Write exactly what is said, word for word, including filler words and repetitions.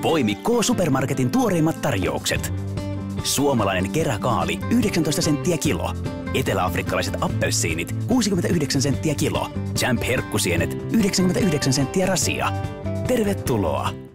Voimi K-Supermarketin tuoreimmat tarjoukset. Suomalainen keräkaali yhdeksäntoista senttiä kilo. Etelä-afrikkalaiset appelsiinit kuusikymmentäyhdeksän senttiä kilo. Champ herkkusienet yhdeksänkymmentäyhdeksän senttiä rasia. Tervetuloa!